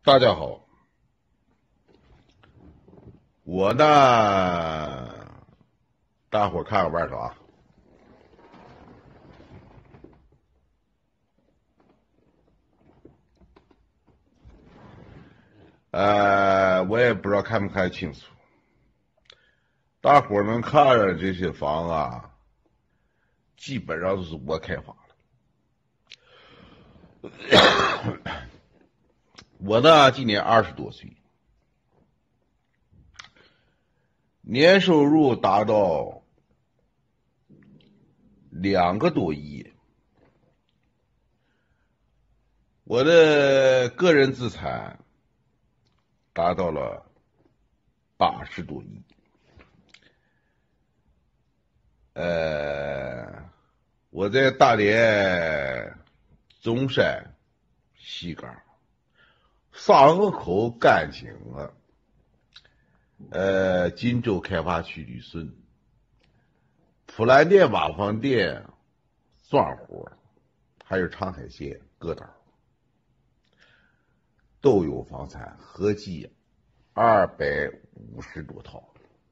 大家好，我呢，大伙儿看我玩啥？我也不知道看没看清楚。大伙儿能看着这些房啊，基本上都是我开发的。我呢，今年20多岁，年收入达到2个多亿。我的个人资产达到了80多亿。我在大连、中山、西岗、沙河口、甘井锦州开发区旅顺、普兰店、瓦房店、双河，还有长海县各岛都有房产，合计250多套。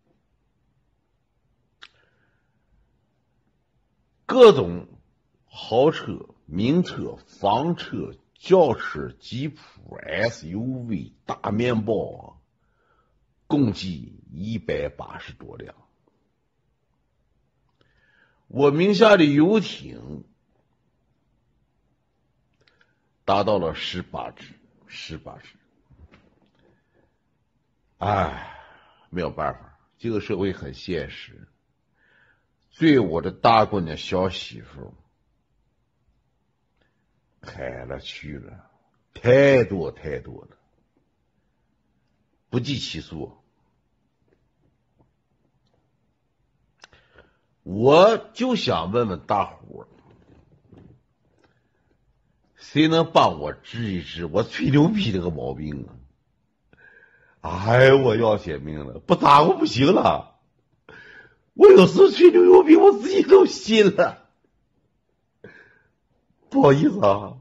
各种豪车、名车、房车、轿车、吉普、SUV、大面包，共计180多辆。我名下的游艇达到了18只。没有办法，这个社会很现实。对我的大姑娘小媳妇开了去了，太多了，不计其数。我就想问问大伙，谁能帮我治一治我吹牛逼这个毛病啊？我要些命了，不打我不行了。我有时候吹牛逼，我自己都信了。不好意思啊。